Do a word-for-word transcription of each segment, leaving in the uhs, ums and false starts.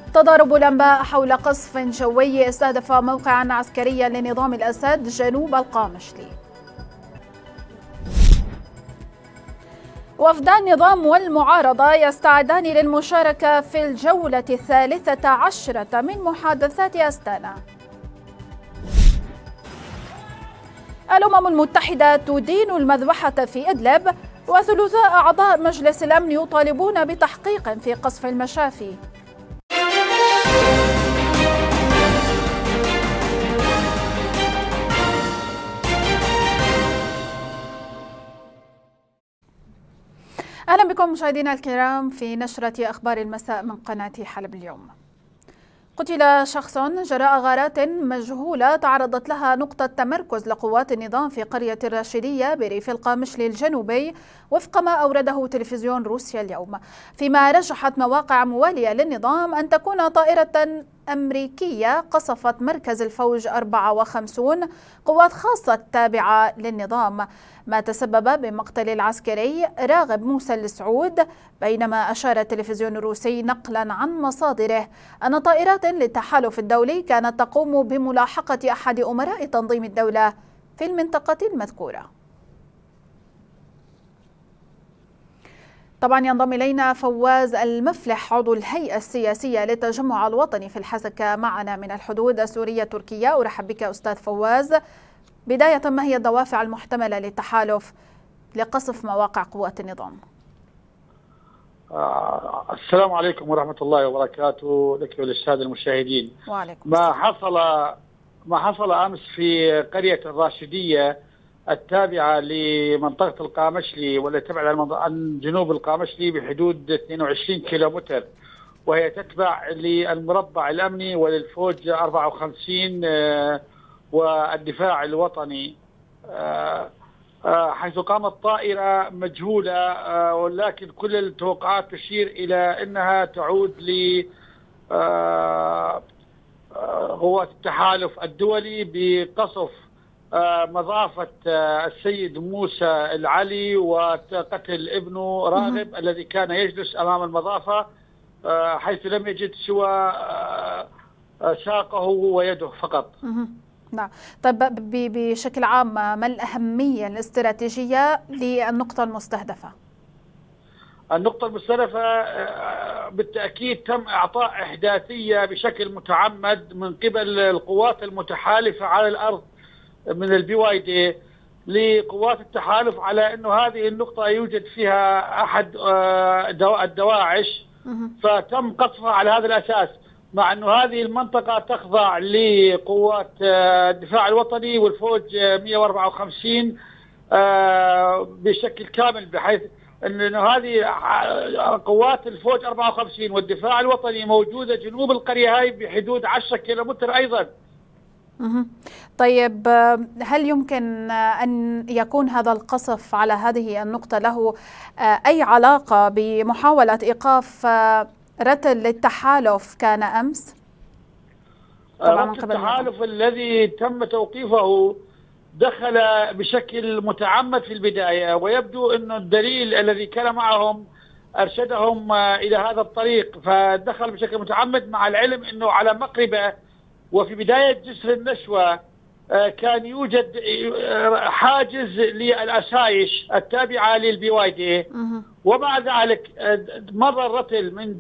تضارب الأنباء حول قصف جوي استهدف موقعا عسكريا لنظام الأسد جنوب القامشلي. وفدا النظام والمعارضة يستعدان للمشاركة في الجولة الثالثة عشرة من محادثات أستانا. الأمم المتحدة تدين المذبحة في إدلب، وثلثاء أعضاء مجلس الأمن يطالبون بتحقيق في قصف المشافي. أهلا بكم مشاهدينا الكرام في نشرة أخبار المساء من قناة حلب اليوم. قتل شخص جراء غارات مجهولة تعرضت لها نقطة تمركز لقوات النظام في قرية الراشدية بريف القامشلي الجنوبي، وفق ما أورده تلفزيون روسيا اليوم، فيما رجحت مواقع موالية للنظام أن تكون طائرة أمريكية قصفت مركز الفوج أربعة وخمسين، قوات خاصة تابعة للنظام، ما تسبب بمقتل العسكري راغب موسى السعود، بينما أشار التلفزيون الروسي نقلا عن مصادره أن طائرات للتحالف الدولي كانت تقوم بملاحقة أحد أمراء تنظيم الدولة في المنطقة المذكورة. طبعا ينضم إلينا فواز المفلح عضو الهيئة السياسية للتجمع الوطني في الحسكة معنا من الحدود السورية تركيا. أرحب بك أستاذ فواز. بداية، ما هي الدوافع المحتملة للتحالف لقصف مواقع قوات النظام؟ آه السلام عليكم ورحمة الله وبركاته لك وللسادة المشاهدين. وعليكم ما حصل ما حصل أمس في قرية الراشدية التابعة لمنطقة القامشلي والتي تبعد عن جنوب القامشلي بحدود اثنين وعشرين كيلومتر، وهي تتبع للمربع الأمني وللفوج أربعة وخمسين والدفاع الوطني، حيث قامت طائرة مجهولة، ولكن كل التوقعات تشير إلى أنها تعود ل قوات التحالف الدولي بقصف مضافة السيد موسى العلي وقتل ابنه راغب الذي كان يجلس أمام المضافة، حيث لم يجد سوى ساقه ويده فقط. نعم. طيب بشكل عام ما الأهمية الاستراتيجية للنقطة المستهدفة؟ النقطة المستهدفة بالتأكيد تم إعطاء إحداثية بشكل متعمد من قبل القوات المتحالفة على الأرض من البي واي دي لقوات التحالف على أنه هذه النقطة يوجد فيها أحد الدواعش، فتم قصفها على هذا الأساس، مع أنه هذه المنطقة تخضع لقوات الدفاع الوطني والفوج مئة وأربعة وخمسين بشكل كامل، بحيث أنه هذه قوات الفوج أربعة وخمسين والدفاع الوطني موجودة جنوب القرية هاي بحدود عشرة كيلومتر أيضا. طيب، هل يمكن أن يكون هذا القصف على هذه النقطة له أي علاقة بمحاولة إيقاف رتل للتحالف كان أمس؟ طبعا رتل التحالف الذي تم توقيفه دخل بشكل متعمد في البداية، ويبدو أن الدليل الذي كان معهم أرشدهم إلى هذا الطريق، فدخل بشكل متعمد، مع العلم أنه على مقربة وفي بداية جسر النشوة كان يوجد حاجز للأسايش التابعة للبي واي دي، ومع ذلك مر الرتل من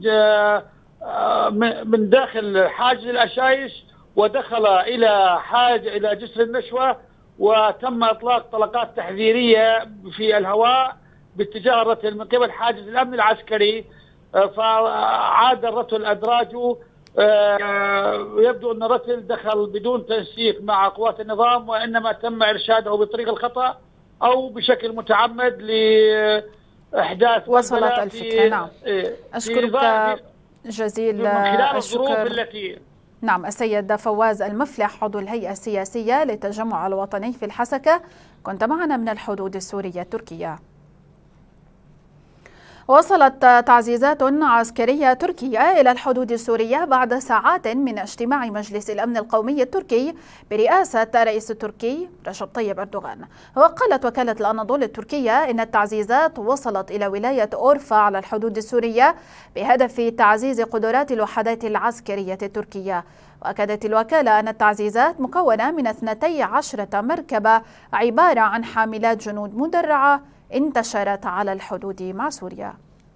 من داخل حاجز الأسايش ودخل إلى حاجة إلى جسر النشوة، وتم إطلاق طلقات تحذيرية في الهواء باتجاه الرتل من قبل حاجز الأمن العسكري، فعاد الرتل أدراجه. يبدو أن الرتل دخل بدون تنسيق مع قوات النظام، وإنما تم إرشاده بطريق الخطأ أو بشكل متعمد لإحداث وصلت الفكرة. نعم، أشكرك جزيل الشكر. التي نعم، السيد فواز المفلح عضو الهيئة السياسية للتجمع الوطني في الحسكة، كنت معنا من الحدود السورية التركية. وصلت تعزيزات عسكرية تركية إلى الحدود السورية بعد ساعات من اجتماع مجلس الأمن القومي التركي برئاسة الرئيس التركي رجب طيب أردوغان. وقالت وكالة الأناضول التركية إن التعزيزات وصلت إلى ولاية أورفا على الحدود السورية بهدف تعزيز قدرات الوحدات العسكرية التركية. وأكدت الوكالة أن التعزيزات مكونة من اثنتي عشرة مركبة عبارة عن حاملات جنود مدرعة انتشرت على الحدود مع سوريا.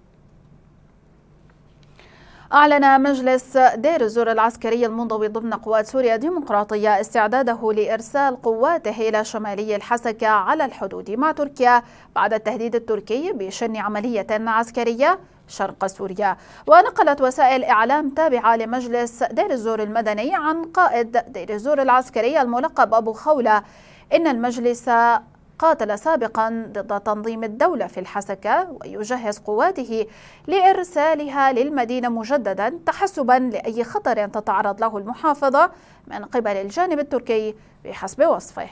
أعلن مجلس دير الزور العسكري المنضوي ضمن قوات سوريا الديمقراطية استعداده لإرسال قواته إلى شمالي الحسكة على الحدود مع تركيا بعد التهديد التركي بشن عملية عسكرية شرق سوريا. ونقلت وسائل إعلام تابعة لمجلس دير الزور المدني عن قائد دير الزور العسكري الملقب أبو خولة إن المجلس قاتل سابقا ضد تنظيم الدولة في الحسكة ويجهز قواته لإرسالها للمدينة مجددا تحسبا لأي خطر تتعرض له المحافظة من قبل الجانب التركي بحسب وصفه.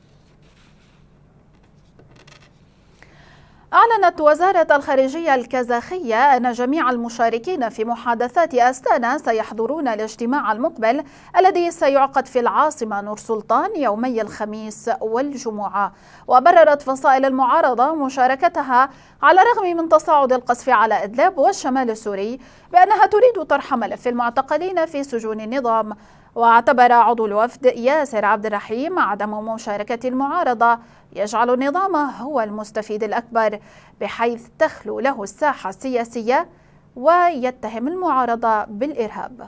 أعلنت وزارة الخارجية الكازاخية أن جميع المشاركين في محادثات أستانا سيحضرون الاجتماع المقبل الذي سيعقد في العاصمة نور سلطان يومي الخميس والجمعة. وبررت فصائل المعارضة مشاركتها على الرغم من تصاعد القصف على إدلب والشمال السوري بأنها تريد طرح ملف المعتقلين في سجون النظام. واعتبر عضو الوفد ياسر عبد الرحيم عدم مشاركة المعارضة يجعل النظام هو المستفيد الأكبر بحيث تخلو له الساحة السياسية ويتهم المعارضة بالإرهاب.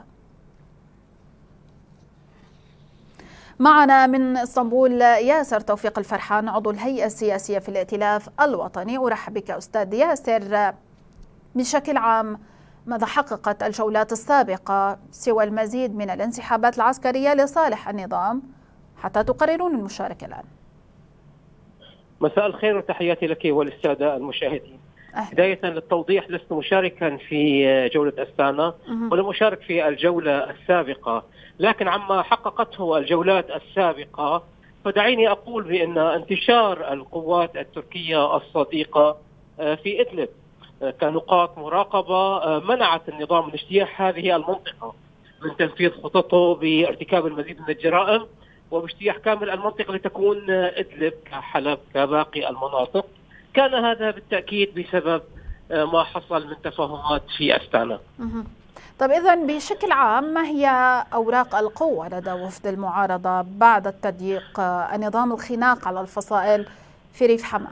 معنا من اسطنبول ياسر توفيق الفرحان عضو الهيئة السياسية في الائتلاف الوطني. أرحب بك أستاذ ياسر. بشكل عام ماذا حققت الجولات السابقة سوى المزيد من الانسحابات العسكرية لصالح النظام حتى تقررون المشاركة الآن؟ مساء الخير وتحياتي لك والسادة المشاهدين. أهلا. بداية للتوضيح، لست مشاركا في جولة أستانا ولم أشارك في الجولة السابقة، لكن عما حققته الجولات السابقة فدعيني أقول بأن انتشار القوات التركية الصديقة في إدلب كنقاط مراقبة منعت النظام من اجتياح هذه المنطقة من تنفيذ خططه بارتكاب المزيد من الجرائم وباجتياح كامل المنطقة لتكون إدلب كحلب كباقي المناطق. كان هذا بالتأكيد بسبب ما حصل من تفاهمات في أستانا. طيب إذن بشكل عام ما هي أوراق القوة لدى وفد المعارضة بعد التضييق النظام الخناق على الفصائل في ريف حما؟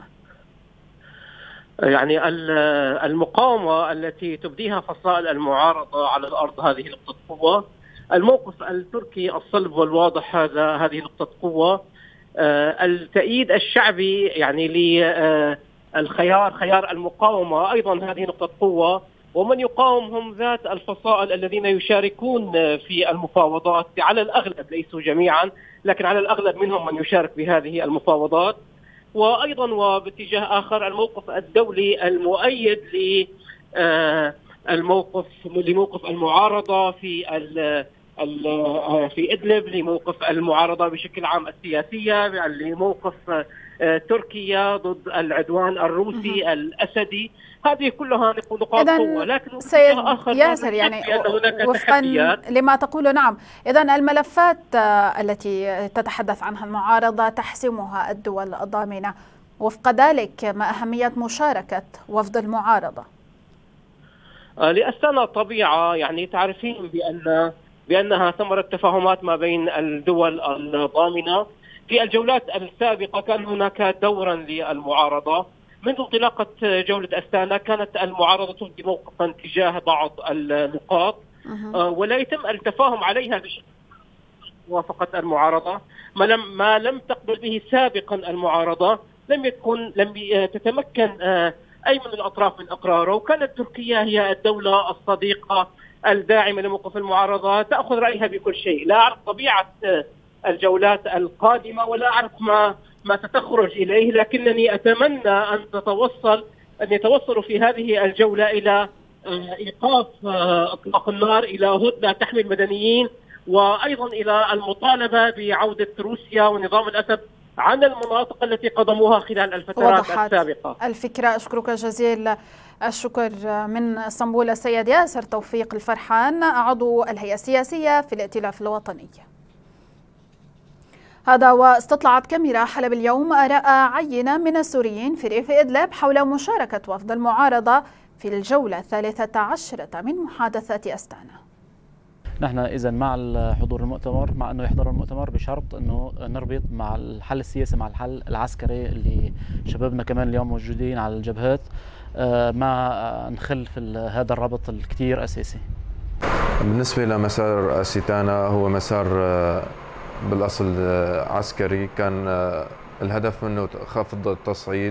يعني المقاومة التي تبديها فصائل المعارضة على الأرض هذه نقطة قوة. الموقف التركي الصلب والواضح هذا هذه نقطة قوة. التأييد الشعبي يعني للخيار خيار المقاومة أيضا هذه نقطة قوة، ومن يقاوم هم ذات الفصائل الذين يشاركون في المفاوضات على الأغلب، ليسوا جميعا لكن على الأغلب منهم من يشارك بهذه المفاوضات. وأيضا وباتجاه آخر الموقف الدولي المؤيد للموقف لموقف المعارضة في في إدلب، لموقف المعارضة بشكل عام السياسية، لموقف تركيا ضد العدوان الروسي الأسدي. هذه كلها نقاط قوة. لكن سيد ياسر يعني وفقا لما تقول، نعم، إذن الملفات التي تتحدث عنها المعارضة تحسمها الدول الضامنة. وفق ذلك ما أهمية مشاركة وفد المعارضة؟ لأستانا طبيعة، يعني تعرفين بأن بأنها ثمرة تفاهمات ما بين الدول الضامنة. في الجولات السابقة كان هناك دورا للمعارضة. منذ انطلاقة جولة أستانا كانت المعارضة تبدي موقفا تجاه بعض النقاط ولا يتم التفاهم عليها بشكل موافقة المعارضة. ما لم ما لم تقبل به سابقا المعارضة لم يكن لم تتمكن أي من الأطراف من إقراره. وكانت تركيا هي الدولة الصديقة الداعمة لموقف المعارضة، تأخذ رأيها بكل شيء. لا أعرف طبيعة الجولات القادمة ولا أعرف ما ما ستخرج إليه، لكنني أتمنى أن تتوصل أن يتوصلوا في هذه الجولة إلى إيقاف إطلاق النار، إلى هدنة تحمي المدنيين، وأيضا إلى المطالبة بعودة روسيا ونظام الأسد عن المناطق التي قضموها خلال الفترات السابقة. الفكرة. أشكرك جزيل الشكر من اسطنبول السيد ياسر توفيق الفرحان عضو الهيئة السياسية في الائتلاف الوطني. هذا واستطلعت كاميرا حلب اليوم آراء عينة من السوريين في ريف إدلب حول مشاركة وفد المعارضة في الجولة الثالثة عشرة من محادثات أستانا. نحن إذا مع حضور المؤتمر، مع أنه يحضروا المؤتمر بشرط أنه نربط مع الحل السياسي مع الحل العسكري اللي شبابنا كمان اليوم موجودين على الجبهات، ما نخل في هذا الربط الكتير أساسي. بالنسبة لمسار أستانا هو مسار بالأصل عسكري، كان الهدف منه خفض التصعيد،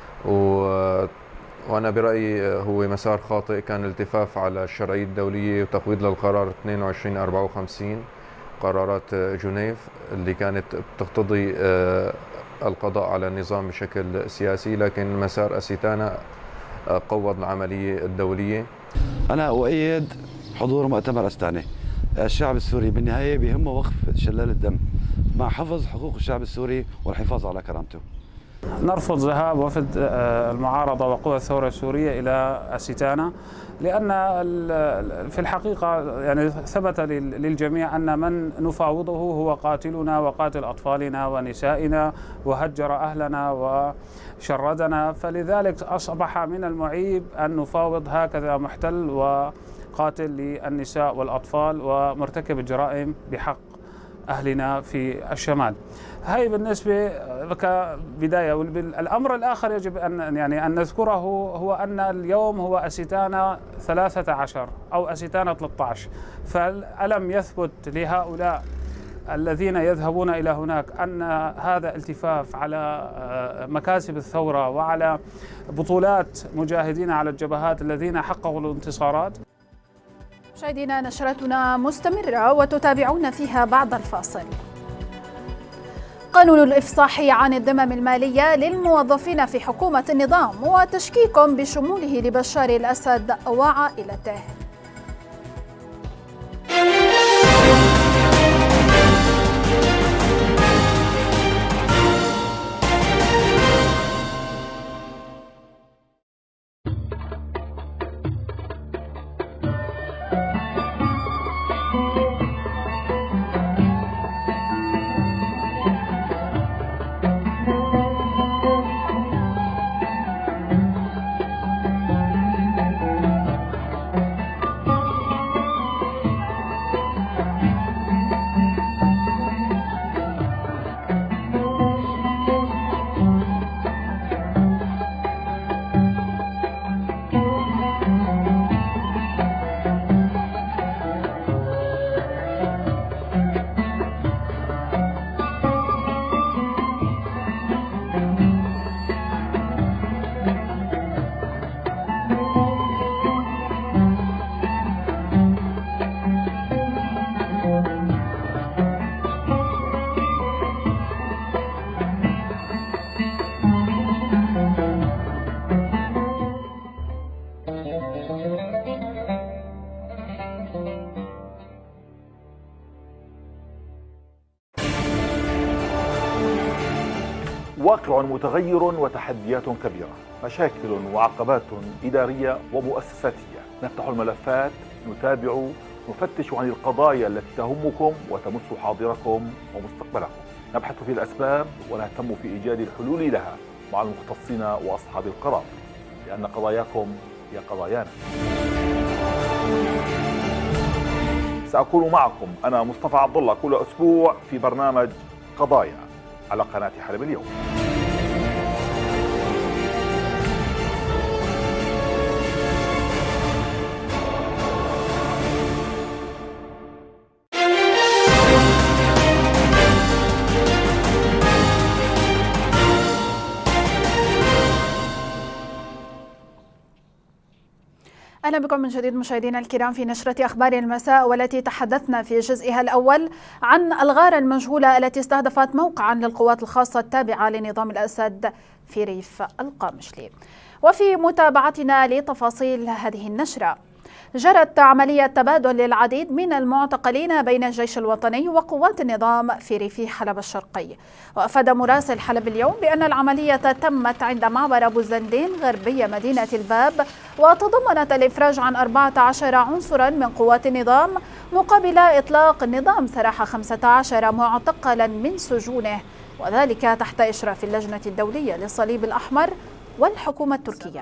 وأنا برأيي هو مسار خاطئ. كان الالتفاف على الشرعية الدولية وتقويض للقرار اثنين وعشرين أربعة وخمسين قرارات جنيف اللي كانت بتقتضي القضاء على النظام بشكل سياسي، لكن مسار أستانا قوض العملية الدولية. أنا أؤيد حضور مؤتمر أستانا. الشعب السوري بالنهاية بيهمه وقف شلال الدم مع حفظ حقوق الشعب السوري والحفاظ على كرامته. نرفض ذهاب وفد المعارضة وقوى الثورة السورية إلى أستانا، لأن في الحقيقة يعني ثبت للجميع أن من نفاوضه هو قاتلنا وقاتل أطفالنا ونسائنا وهجر أهلنا وشردنا، فلذلك أصبح من المعيب أن نفاوض هكذا محتل وقاتل للنساء والأطفال ومرتكب الجرائم بحق أهلنا في الشمال. هاي بالنسبة كبداية. الأمر الآخر يجب أن يعني أن نذكره هو أن اليوم هو أستانا ثلاثة عشر أو أستانا ثلاثة عشر، فألم يثبت لهؤلاء الذين يذهبون إلى هناك أن هذا التفاف على مكاسب الثورة وعلى بطولات مجاهدين على الجبهات الذين حققوا الانتصارات؟ مشاهدينا، نشرتنا مستمرة وتتابعون فيها بعد الفاصل. قانون الإفصاح عن الذمم المالية للموظفين في حكومة النظام وتشكيك بشموله لبشار الأسد وعائلته. واقع متغير وتحديات كبيرة، مشاكل وعقبات إدارية ومؤسساتية. نفتح الملفات، نتابع، نفتش عن القضايا التي تهمكم وتمس حاضركم ومستقبلكم. نبحث في الأسباب ونهتم في إيجاد الحلول لها مع المختصين وأصحاب القرار، لأن قضاياكم هي قضايانا. سأكون معكم أنا مصطفى عبد الله كل أسبوع في برنامج قضايا على قناة حلب اليوم. أهلا بكم من جديد مشاهدينا الكرام في نشرة أخبار المساء، والتي تحدثنا في جزئها الأول عن الغارة المجهولة التي استهدفت موقعا للقوات الخاصة التابعة لنظام الأسد في ريف القامشلي. وفي متابعتنا لتفاصيل هذه النشرة، جرت عملية تبادل للعديد من المعتقلين بين الجيش الوطني وقوات النظام في ريف حلب الشرقي. وأفاد مراسل حلب اليوم بأن العملية تمت عند معبر أبو زندين غربية مدينة الباب، وتضمنت الإفراج عن أربعة عشر عنصرا من قوات النظام مقابل إطلاق النظام سراح خمسة عشر معتقلا من سجونه، وذلك تحت إشراف اللجنة الدولية للصليب الأحمر والحكومة التركية.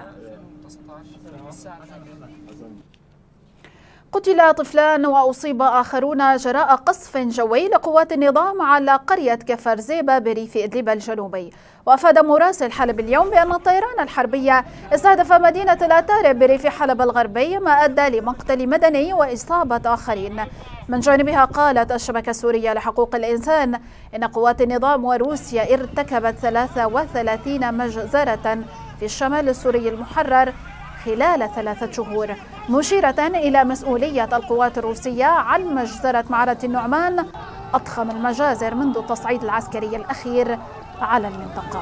قتل طفلان وأصيب آخرون جراء قصف جوي لقوات النظام على قرية كفر زيبة بريف إدلب الجنوبي. وأفاد مراسل حلب اليوم بأن الطيران الحربية استهدف مدينة الأتارب بريف حلب الغربي، ما أدى لمقتل مدني وإصابة آخرين. من جانبها قالت الشبكة السورية لحقوق الإنسان إن قوات النظام وروسيا ارتكبت ثلاثة وثلاثين مجزرة في الشمال السوري المحرر خلال ثلاثة شهور، مشيرة إلى مسؤولية القوات الروسية عن مجزرة معرة النعمان، أضخم المجازر منذ التصعيد العسكري الأخير على المنطقة.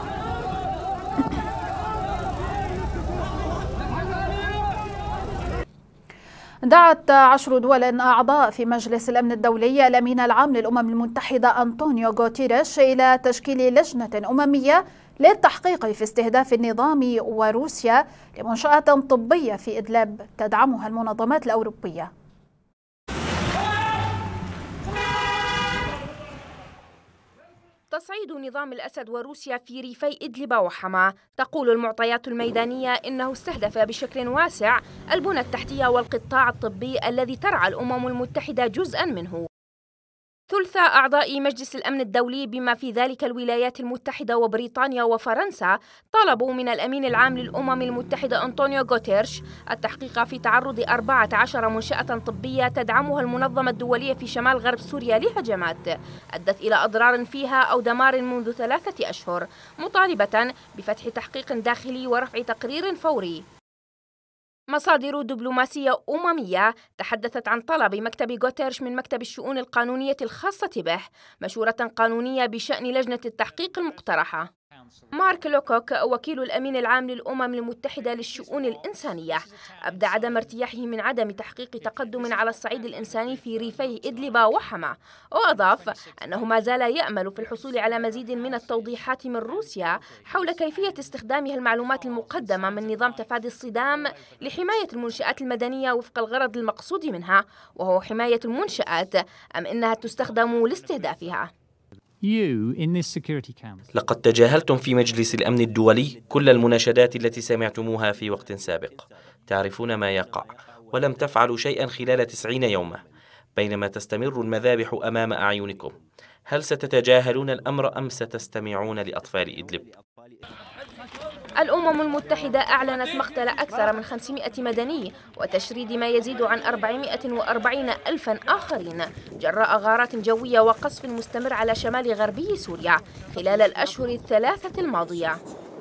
دعت عشر دول أعضاء في مجلس الأمن الدولي الأمين العام للأمم المتحدة أنطونيو غوتيريش إلى تشكيل لجنة أممية للتحقيق في استهداف النظام وروسيا لمنشآت طبية في إدلب تدعمها المنظمات الأوروبية. تصعيد نظام الأسد وروسيا في ريفي إدلب وحما. تقول المعطيات الميدانية إنه استهدف بشكل واسع البنى التحتية والقطاع الطبي الذي ترعى الأمم المتحدة جزءا منه. ثلث أعضاء مجلس الأمن الدولي بما في ذلك الولايات المتحدة وبريطانيا وفرنسا طالبوا من الأمين العام للأمم المتحدة أنطونيو غوتيريش التحقيق في تعرض أربعة عشر منشأة طبية تدعمها المنظمة الدولية في شمال غرب سوريا لهجمات أدت إلى أضرار فيها أو دمار منذ ثلاثة أشهر، مطالبة بفتح تحقيق داخلي ورفع تقرير فوري. مصادر دبلوماسية أممية تحدثت عن طلب مكتب غوتيريش من مكتب الشؤون القانونية الخاصة به مشورة قانونية بشأن لجنة التحقيق المقترحة. مارك لوكوك وكيل الأمين العام للأمم المتحدة للشؤون الإنسانية أبدى عدم ارتياحه من عدم تحقيق تقدم على الصعيد الإنساني في ريفي إدلب وحما، وأضاف أنه ما زال يأمل في الحصول على مزيد من التوضيحات من روسيا حول كيفية استخدامها المعلومات المقدمة من نظام تفادي الصدام لحماية المنشآت المدنية وفق الغرض المقصود منها، وهو حماية المنشآت، أم إنها تستخدم لاستهدافها. لقد تجاهلتم في مجلس الأمن الدولي كل المناشدات التي سمعتموها في وقت سابق. تعرفون ما يقع، ولم تفعلوا شيئا خلال تسعين يوما بينما تستمر المذابح أمام أعينكم. هل ستتجاهلون الأمر أم ستستمعون لأطفال إدلب؟ الأمم المتحدة أعلنت مقتل أكثر من خمسمائة مدني وتشريد ما يزيد عن أربعمائة وأربعين ألفا آخرين جراء غارات جوية وقصف مستمر على شمال غربي سوريا خلال الأشهر الثلاثة الماضية.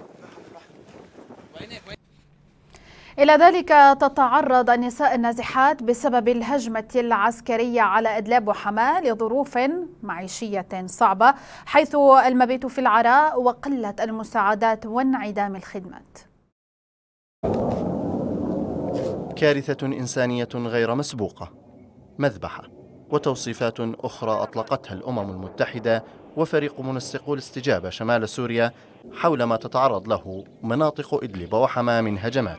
إلى ذلك تتعرض النساء النازحات بسبب الهجمة العسكرية على إدلب وحماة لظروف معيشية صعبة، حيث المبيت في العراء وقلة المساعدات وانعدام الخدمات. كارثة إنسانية غير مسبوقة، مذبحة وتوصيفات أخرى أطلقتها الأمم المتحدة وفريق منسقو الاستجابة شمال سوريا حول ما تتعرض له مناطق إدلب وحماة من هجمات.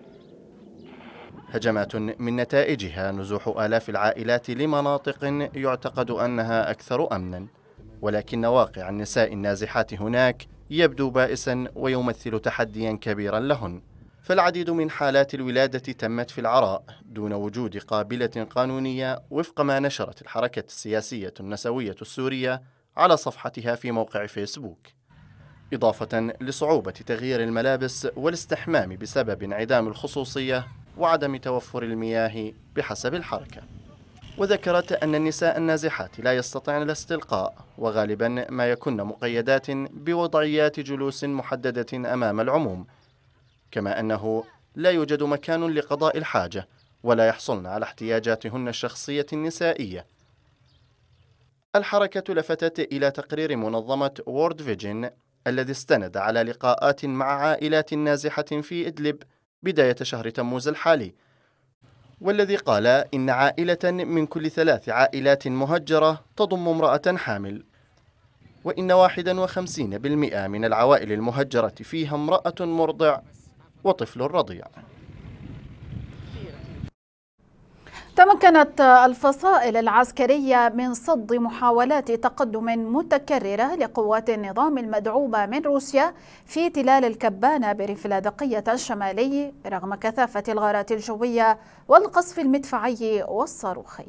هجمات من نتائجها نزوح آلاف العائلات لمناطق يعتقد أنها أكثر أمناً، ولكن واقع النساء النازحات هناك يبدو بائساً ويمثل تحدياً كبيراً لهن. فالعديد من حالات الولادة تمت في العراء دون وجود قابلة قانونية وفق ما نشرت الحركة السياسية النسوية السورية على صفحتها في موقع فيسبوك، إضافة لصعوبة تغيير الملابس والاستحمام بسبب انعدام الخصوصية وعدم توفر المياه بحسب الحركة. وذكرت أن النساء النازحات لا يستطيعن الاستلقاء، وغالبا ما يكن مقيدات بوضعيات جلوس محددة أمام العموم، كما أنه لا يوجد مكان لقضاء الحاجة ولا يحصلن على احتياجاتهن الشخصية النسائية. الحركة لفتت إلى تقرير منظمة وورد فيجن الذي استند على لقاءات مع عائلات نازحة في إدلب بداية شهر تموز الحالي، والذي قال إن عائلة من كل ثلاث عائلات مهجرة تضم امرأة حامل، وإن واحدا وخمسين بالمئة من العوائل المهجرة فيها امرأة مرضع وطفل رضيع. تمكنت الفصائل العسكرية من صد محاولات تقدم متكررة لقوات النظام المدعومة من روسيا في تلال الكبانة بريف اللاذقية الشمالي رغم كثافة الغارات الجوية والقصف المدفعي والصاروخي.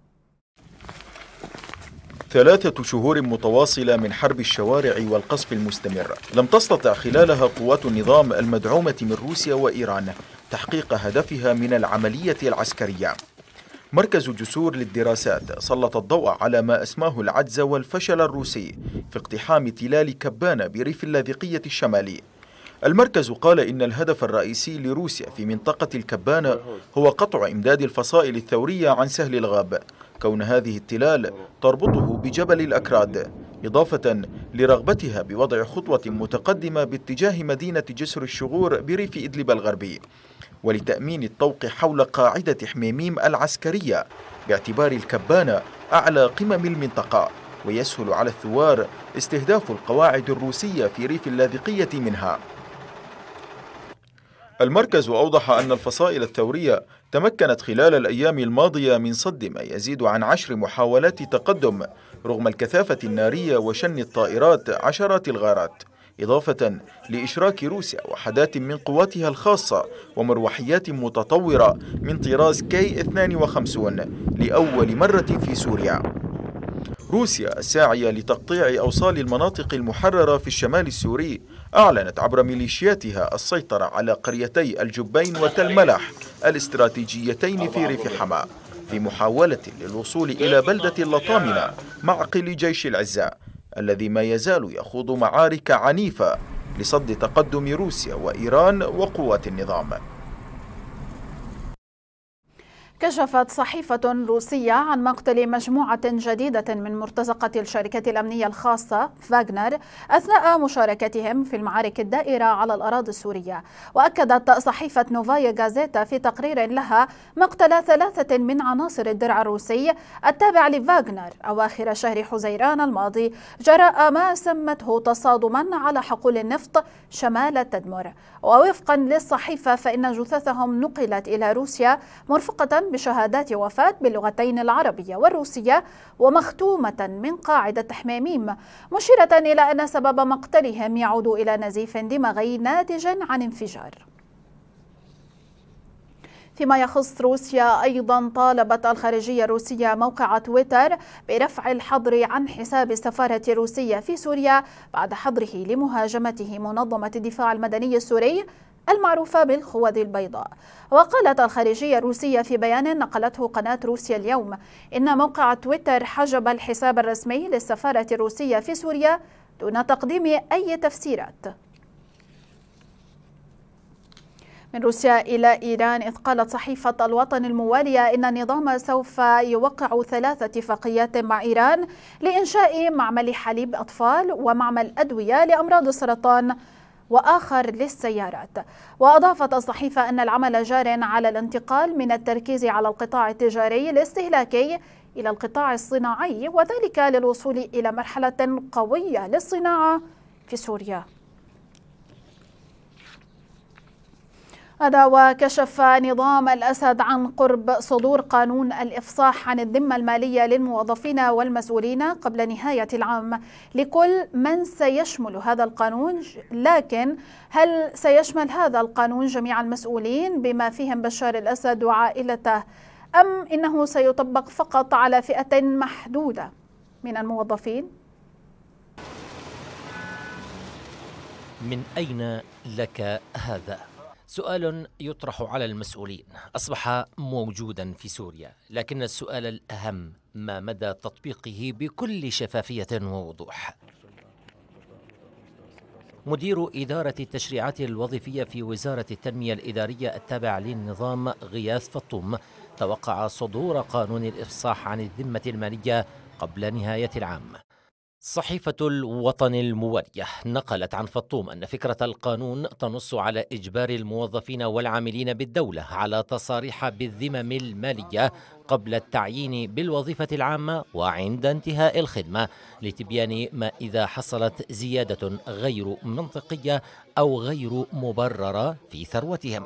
ثلاثة شهور متواصلة من حرب الشوارع والقصف المستمر لم تستطع خلالها قوات النظام المدعومة من روسيا وإيران تحقيق هدفها من العملية العسكرية. مركز جسور للدراسات سلط الضوء على ما أسماه العجز والفشل الروسي في اقتحام تلال كبانة بريف اللاذقية الشمالي. المركز قال إن الهدف الرئيسي لروسيا في منطقة الكبانة هو قطع إمداد الفصائل الثورية عن سهل الغاب، كون هذه التلال تربطه بجبل الأكراد، إضافة لرغبتها بوضع خطوة متقدمة باتجاه مدينة جسر الشغور بريف إدلب الغربي، ولتأمين الطوق حول قاعدة حميميم العسكرية باعتبار الكبانة أعلى قمم المنطقة ويسهل على الثوار استهداف القواعد الروسية في ريف اللاذقية منها. المركز أوضح أن الفصائل الثورية تمكنت خلال الأيام الماضية من صد ما يزيد عن عشر محاولات تقدم رغم الكثافة النارية وشن الطائرات عشرات الغارات، إضافة لإشراك روسيا وحدات من قواتها الخاصة ومروحيات متطورة من طراز كي اثنين وخمسين لأول مرة في سوريا. روسيا الساعية لتقطيع أوصال المناطق المحررة في الشمال السوري أعلنت عبر ميليشياتها السيطرة على قريتي الجبين وتل ملح الاستراتيجيتين في ريف حما في محاولة للوصول إلى بلدة اللطامنة معقل جيش العزة الذي ما يزال يخوض معارك عنيفة لصد تقدم روسيا وإيران وقوات النظام. كشفت صحيفة روسية عن مقتل مجموعة جديدة من مرتزقة الشركة الأمنية الخاصة فاغنر أثناء مشاركتهم في المعارك الدائرة على الأراضي السورية. وأكدت صحيفة نوفايا غازيتا في تقرير لها مقتل ثلاثة من عناصر الدرع الروسي التابع لفاغنر أواخر شهر حزيران الماضي جراء ما سمته تصادما على حقول النفط شمال تدمر. ووفقا للصحيفة فإن جثثهم نقلت إلى روسيا مرفقة بشهادات وفاة باللغتين العربية والروسية ومختومة من قاعدة حميميم، مشيرة إلى أن سبب مقتلهم يعود إلى نزيف دماغي ناتج عن انفجار. فيما يخص روسيا أيضا طالبت الخارجية الروسية موقع تويتر برفع الحظر عن حساب السفارة الروسية في سوريا بعد حظره لمهاجمته منظمة الدفاع المدني السوري المعروفة بالخوذ البيضاء. وقالت الخارجية الروسية في بيان نقلته قناة روسيا اليوم إن موقع تويتر حجب الحساب الرسمي للسفارة الروسية في سوريا دون تقديم أي تفسيرات. من روسيا إلى إيران، إذ قالت صحيفة الوطن الموالية إن النظام سوف يوقع ثلاث اتفاقيات مع إيران لإنشاء معمل حليب أطفال ومعمل أدوية لأمراض السرطان وآخر للسيارات. وأضافت الصحيفة أن العمل جار على الانتقال من التركيز على القطاع التجاري الاستهلاكي إلى القطاع الصناعي، وذلك للوصول إلى مرحلة قوية للصناعة في سوريا. هذا وكشف نظام الأسد عن قرب صدور قانون الإفصاح عن الذمة المالية للموظفين والمسؤولين قبل نهاية العام لكل من سيشمل هذا القانون. لكن هل سيشمل هذا القانون جميع المسؤولين بما فيهم بشار الأسد وعائلته، أم إنه سيطبق فقط على فئة محدودة من الموظفين؟ من أين لك هذا؟ سؤال يطرح على المسؤولين، أصبح موجودا في سوريا، لكن السؤال الأهم ما مدى تطبيقه بكل شفافية ووضوح. مدير إدارة التشريعات الوظيفية في وزارة التنمية الإدارية التابعة للنظام غياث فطوم توقع صدور قانون الإفصاح عن الذمة المالية قبل نهاية العام. صحيفة الوطن الموالية نقلت عن فطوم أن فكرة القانون تنص على إجبار الموظفين والعاملين بالدولة على تصاريح بالذمم المالية قبل التعيين بالوظيفة العامة وعند انتهاء الخدمة، لتبيان ما إذا حصلت زيادة غير منطقية أو غير مبررة في ثروتهم.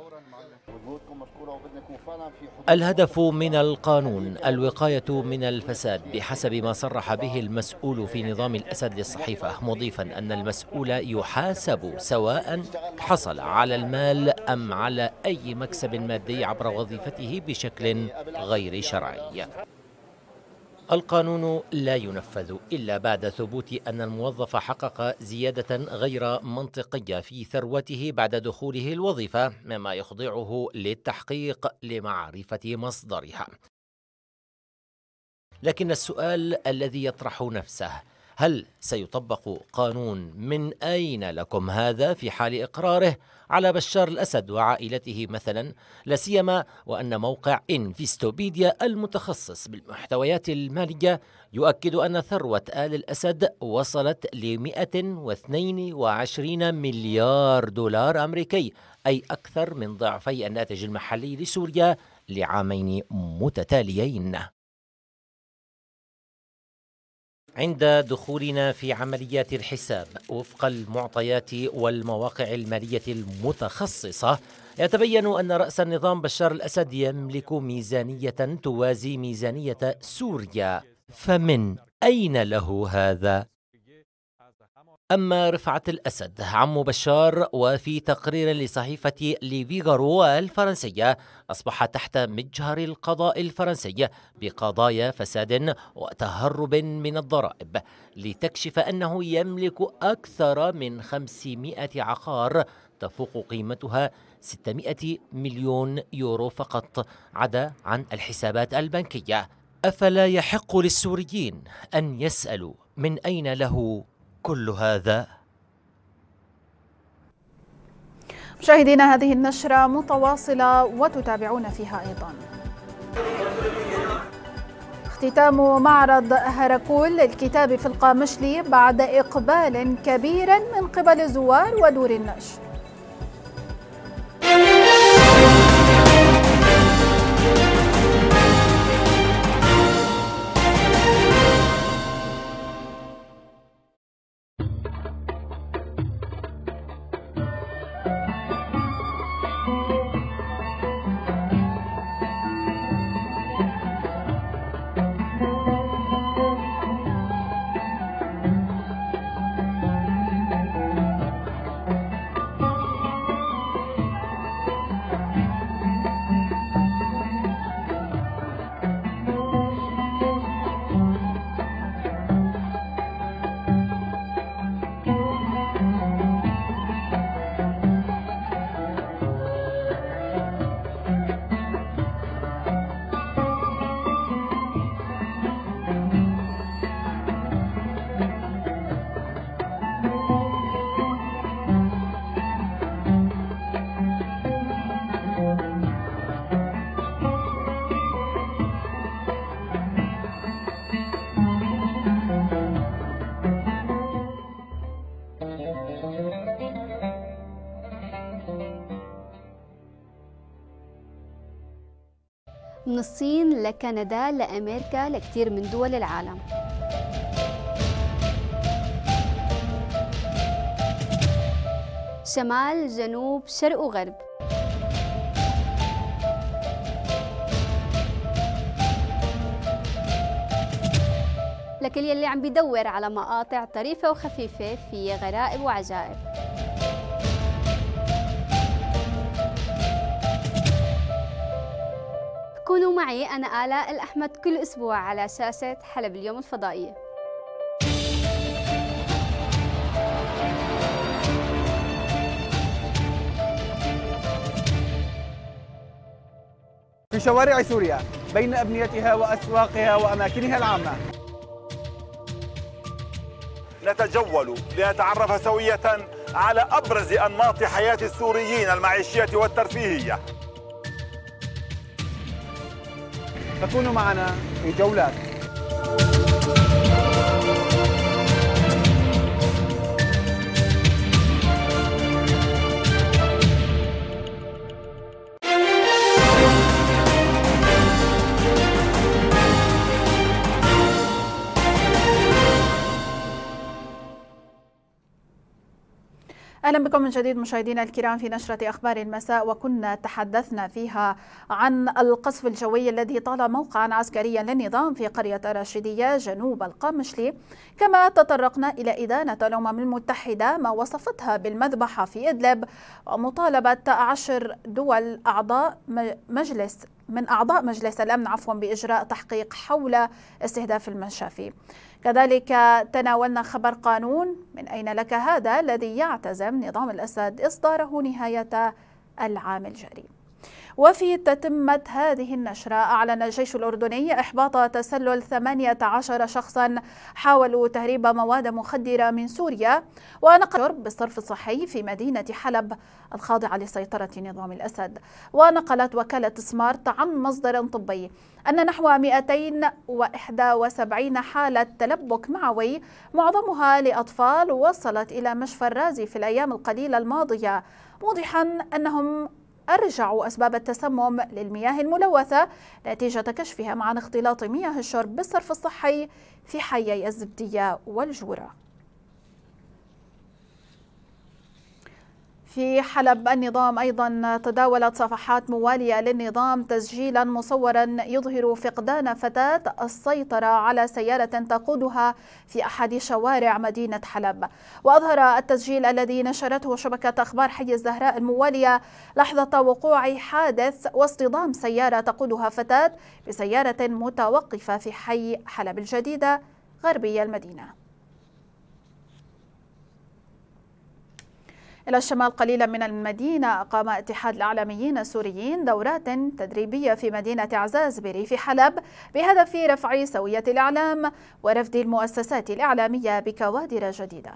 الهدف من القانون الوقاية من الفساد بحسب ما صرح به المسؤول في نظام الأسد للصحيفة، مضيفا أن المسؤول يحاسب سواء حصل على المال أم على أي مكسب مادي عبر وظيفته بشكل غير شرعي. القانون لا ينفذ إلا بعد ثبوت أن الموظف حقق زيادة غير منطقية في ثروته بعد دخوله الوظيفة، مما يخضعه للتحقيق لمعرفة مصدرها. لكن السؤال الذي يطرح نفسه: هل سيطبق قانون من أين لكم هذا في حال إقراره على بشار الأسد وعائلته مثلا، لا سيما وأن موقع انفستوبيديا المتخصص بالمحتويات المالية يؤكد أن ثروة آل الأسد وصلت ل مئة واثنين وعشرين مليار دولار أمريكي، أي أكثر من ضعفي الناتج المحلي لسوريا لعامين متتاليين. عند دخولنا في عمليات الحساب وفق المعطيات والمواقع المالية المتخصصة، يتبين أن رأس النظام بشار الأسد يملك ميزانية توازي ميزانية سوريا، فمن أين له هذا؟ أما رفعت الأسد عم بشار وفي تقرير لصحيفة لفيغارو الفرنسية أصبح تحت مجهر القضاء الفرنسي بقضايا فساد وتهرب من الضرائب، لتكشف أنه يملك أكثر من خمسمائة عقار تفوق قيمتها ستمائة مليون يورو فقط، عدا عن الحسابات البنكية. أفلا يحق للسوريين أن يسألوا من أين له كل هذا؟ مشاهدينا، هذه النشرة متواصلة وتتابعون فيها أيضا. اختتام معرض هركول للكتاب في القامشلي بعد إقبال كبير من قبل الزوار ودور النشر. من الصين لكندا لأمريكا لكثير من دول العالم. شمال، جنوب، شرق وغرب. لكل يلي عم بيدور على مقاطع طريفة وخفيفة في غرائب وعجائب. كونوا معي أنا آلاء الأحمد كل أسبوع على شاشة حلب اليوم الفضائية. في شوارع سوريا بين أبنيتها وأسواقها وأماكنها العامة نتجول لنتعرف سوية على أبرز أنماط حياة السوريين المعيشية والترفيهية. فكونوا معنا في جولات. أهلا بكم من جديد مشاهدينا الكرام في نشرة أخبار المساء، وكنا تحدثنا فيها عن القصف الجوي الذي طال موقعا عسكريا للنظام في قرية الراشدية جنوب القامشلي، كما تطرقنا إلى إدانة الأمم المتحدة ما وصفتها بالمذبحة في إدلب ومطالبة عشر دول أعضاء مجلس من أعضاء مجلس الأمن عفوا بإجراء تحقيق حول استهداف المشافي. كذلك تناولنا خبر قانون من أين لك هذا الذي يعتزم نظام الأسد إصداره نهاية العام الجاري. وفي تتمة هذه النشرة أعلن الجيش الأردني إحباط تسلل ثمانية عشر شخصا حاولوا تهريب مواد مخدرة من سوريا ونقل بالصرف الصحي في مدينة حلب الخاضعة لسيطرة نظام الأسد. ونقلت وكالة سمارت عن مصدر طبي أن نحو مئتين وإحدى وسبعين حالة تلبك معوي معظمها لأطفال وصلت إلى مشفى الرازي في الأيام القليلة الماضية، موضحا أنهم أرجعوا أسباب التسمم للمياه الملوثة نتيجة كشفهم عن اختلاط مياه الشرب بالصرف الصحي في حيي الزبدية والجورة. في حلب النظام أيضا تداولت صفحات موالية للنظام تسجيلا مصورا يظهر فقدان فتاة السيطرة على سيارة تقودها في أحد شوارع مدينة حلب. وأظهر التسجيل الذي نشرته شبكة أخبار حي الزهراء الموالية لحظة وقوع حادث واصطدام سيارة تقودها فتاة بسيارة متوقفة في حي حلب الجديدة غربي المدينة. إلى الشمال قليلا من المدينة، أقام اتحاد الإعلاميين السوريين دورات تدريبية في مدينة عزاز بريف حلب بهدف رفع سوية الإعلام ورفد المؤسسات الإعلامية بكوادر جديدة.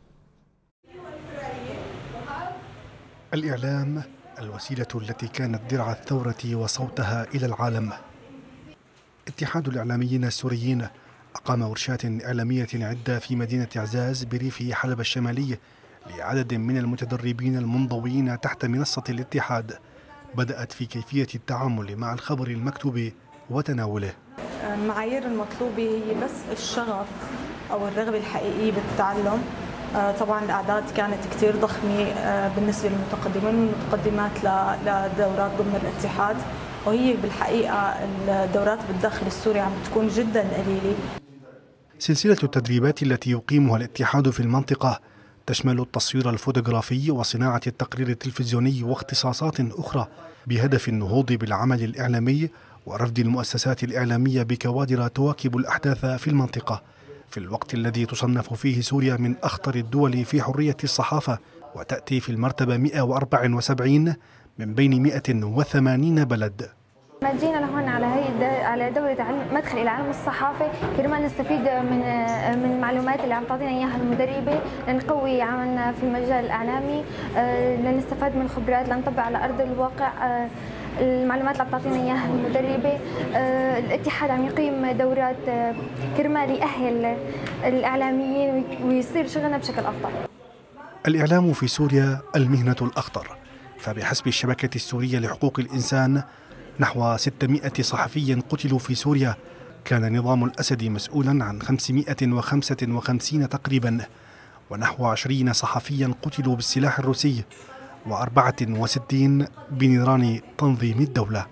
الإعلام الوسيلة التي كانت درع الثورة وصوتها إلى العالم. اتحاد الإعلاميين السوريين أقام ورشات إعلامية عدة في مدينة عزاز بريف حلب الشمالي لعدد من المتدربين المنضويين تحت منصة الاتحاد، بدأت في كيفية التعامل مع الخبر المكتوب وتناوله. المعايير المطلوبة هي بس الشغف أو الرغبة الحقيقية بالتعلم. طبعا الأعداد كانت كتير ضخمة بالنسبة للمتقدمين والمتقدمات لدورات ضمن الاتحاد، وهي بالحقيقة الدورات بالداخل السوري عم تكون جدا قليلة. سلسلة التدريبات التي يقيمها الاتحاد في المنطقة تشمل التصوير الفوتوغرافي وصناعة التقرير التلفزيوني واختصاصات أخرى بهدف النهوض بالعمل الإعلامي ورفد المؤسسات الإعلامية بكوادر تواكب الأحداث في المنطقة، في الوقت الذي تصنف فيه سوريا من أخطر الدول في حرية الصحافة وتأتي في المرتبة مئة وأربعة وسبعين من بين مئة وثمانين بلد. ما جينا لهون على هي على دورة علم مدخل إلى علم الصحافة كرمال نستفيد من من المعلومات اللي عم تعطينا إياها المدربة لنقوي عملنا في المجال الإعلامي، لنستفاد من خبرات لنطبق على أرض الواقع المعلومات اللي عم تعطينا إياها المدربة. الاتحاد عم يقيم دورات كرمال يأهل الإعلاميين ويصير شغلنا بشكل أفضل. الإعلام في سوريا المهنة الأخطر، فبحسب الشبكة السورية لحقوق الإنسان نحو ستمئة صحفي قتلوا في سوريا. كان نظام الأسد مسؤولا عن خمسمئة وخمسة وخمسين تقريبا، ونحو عشرين صحفيا قتلوا بالسلاح الروسي وأربعة وستين بنيران تنظيم الدولة.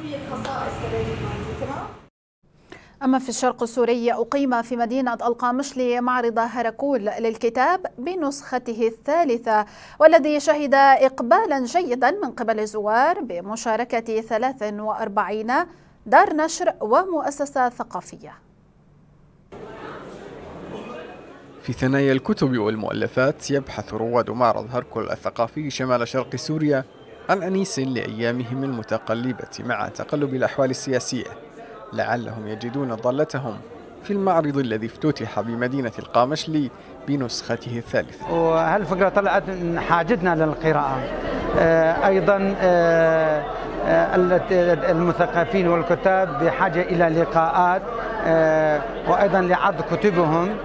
أما في الشرق السوري أقيم في مدينة القامشلي معرض هركول للكتاب بنسخته الثالثة، والذي شهد إقبالا جيدا من قبل الزوار بمشاركة ثلاث وأربعين دار نشر ومؤسسة ثقافية. في ثنايا الكتب والمؤلفات يبحث رواد معرض هركول الثقافي شمال شرق سوريا عن أنيس لأيامهم المتقلبة مع تقلب الأحوال السياسية، لعلهم يجدون ضالتهم في المعرض الذي افتتح بمدينة القامشلي بنسخته الثالثة. وهالفكرة طلعت من حاجتنا للقراءة، أيضا المثقفين والكتاب بحاجة إلى لقاءات وأيضا لعرض كتبهم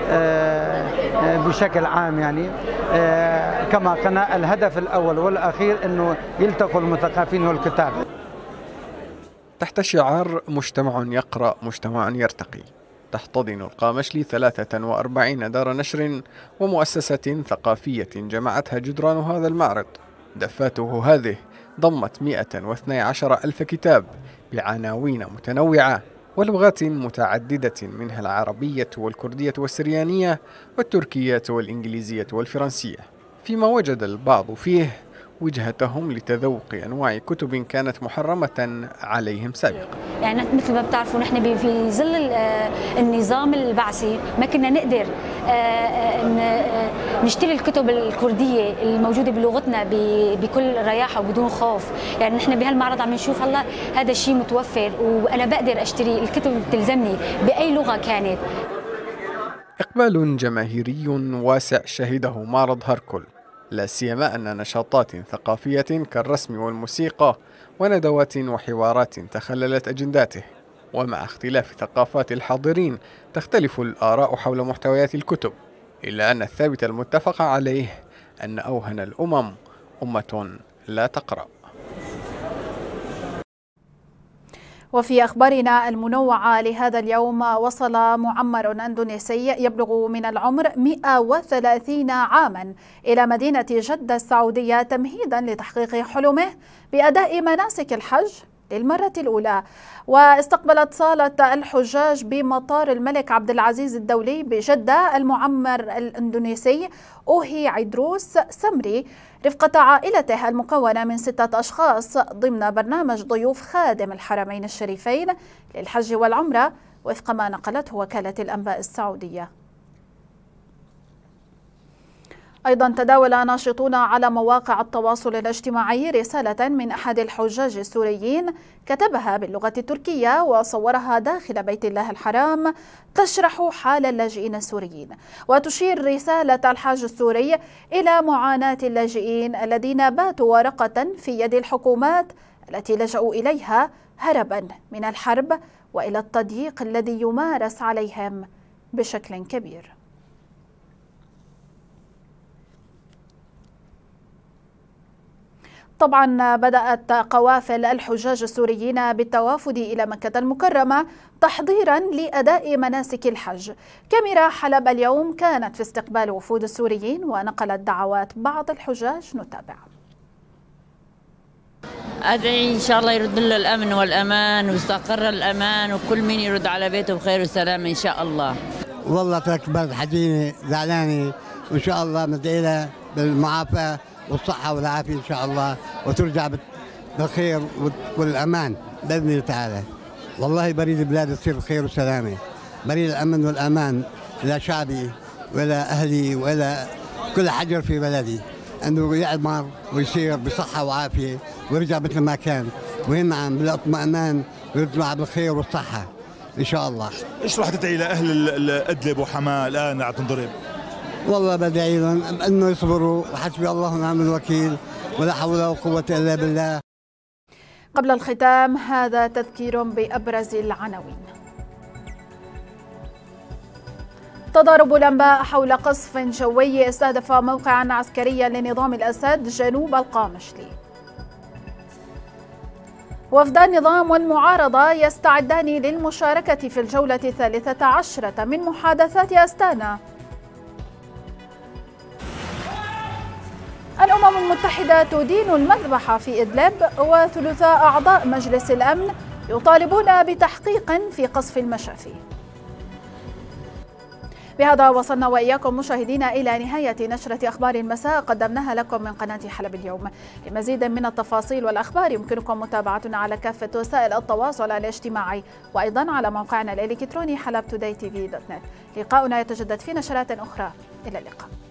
بشكل عام. يعني كما قلنا الهدف الأول والأخير أنه يلتقوا المثقفين والكتاب تحت شعار مجتمع يقرأ مجتمع يرتقي. تحتضن القامشلي ثلاثة وأربعين دار نشر ومؤسسة ثقافية جمعتها جدران هذا المعرض. دفاته هذه ضمت مئة واثني عشر ألف كتاب بعناوين متنوعة ولغات متعددة منها العربية والكردية والسريانية والتركية والإنجليزية والفرنسية، فيما وجد البعض فيه وجهتهم لتذوق أنواع كتب كانت محرمة عليهم سابقا. يعني مثل ما بتعرفوا نحن في ظل النظام البعثي ما كنا نقدر نشتري الكتب الكردية الموجودة بلغتنا بكل رياحة وبدون خوف. يعني نحن بهالمعرض عم نشوف هلا هذا الشيء متوفر وأنا بقدر أشتري الكتب اللي بتلزمني بأي لغة كانت. إقبال جماهيري واسع شهده معرض هركل، لا سيما أن نشاطات ثقافية كالرسم والموسيقى وندوات وحوارات تخللت أجنداته. ومع اختلاف ثقافات الحاضرين تختلف الآراء حول محتويات الكتب، إلا أن الثابت المتفق عليه أن أوهن الأمم أمة لا تقرأ. وفي أخبارنا المنوعة لهذا اليوم، وصل معمر أندونيسي يبلغ من العمر مئة وثلاثين عاما إلى مدينة جدة السعودية تمهيدا لتحقيق حلمه بأداء مناسك الحج للمرة الأولى. واستقبلت صالة الحجاج بمطار الملك عبد العزيز الدولي بجدة المعمر الأندونيسي أوهي عيدروس سمري رفقة عائلته المكونة من ستة أشخاص ضمن برنامج ضيوف خادم الحرمين الشريفين للحج والعمرة وفق ما نقلته وكالة الأنباء السعودية. أيضا تداول ناشطون على مواقع التواصل الاجتماعي رسالة من أحد الحجاج السوريين كتبها باللغة التركية وصورها داخل بيت الله الحرام تشرح حال اللاجئين السوريين. وتشير رسالة الحاج السوري إلى معاناة اللاجئين الذين باتوا ورقة في يد الحكومات التي لجأوا إليها هربا من الحرب وإلى التضييق الذي يمارس عليهم بشكل كبير. طبعا بدأت قوافل الحجاج السوريين بالتوافد إلى مكة المكرمة تحضيرا لأداء مناسك الحج. كاميرا حلب اليوم كانت في استقبال وفود السوريين ونقلت دعوات بعض الحجاج. نتابع. أدعي إن شاء الله يرد له الأمن والأمان ويستقر الأمان وكل مين يرد على بيته بخير وسلام إن شاء الله. والله ترك بلد حزينة زعلانة وإن شاء الله ندعي له بالمعافاة والصحة والعافية إن شاء الله وترجع بالخير والأمان بإذن الله تعالى. والله بريد البلاد تصير بخير وسلامة، بريد الأمن والأمان إلى شعبي وإلى أهلي وإلى كل حجر في بلدي، أنه يعمر ويصير بصحة وعافية ويرجع مثل ما كان وينعم بالاطمئنان ويرجع بالخير والصحة إن شاء الله. إيش راح تدعي لأهل إدلب وحماة الآن عم تنضرب؟ والله بدعي لهم انه يصبروا وحسبي الله ونعم الوكيل ولا حول ولا قوة الا بالله. قبل الختام هذا تذكير بأبرز العناوين. تضارب الأنباء حول قصف جوي استهدف موقعا عسكريا لنظام الأسد جنوب القامشلي. وفد النظام والمعارضة يستعدان للمشاركة في الجولة الثالثة عشرة من محادثات أستانا. الأمم المتحدة تدين المذبحة في إدلب، وثلثاء أعضاء مجلس الأمن يطالبون بتحقيق في قصف المشافي. بهذا وصلنا وإياكم مشاهدينا إلى نهاية نشرة أخبار المساء قدمناها لكم من قناة حلب اليوم. لمزيد من التفاصيل والأخبار يمكنكم متابعتنا على كافة وسائل التواصل الاجتماعي وأيضا على موقعنا الإلكتروني حلب توداي تي في دوت نت. لقاؤنا يتجدد في نشرات أخرى. إلى اللقاء.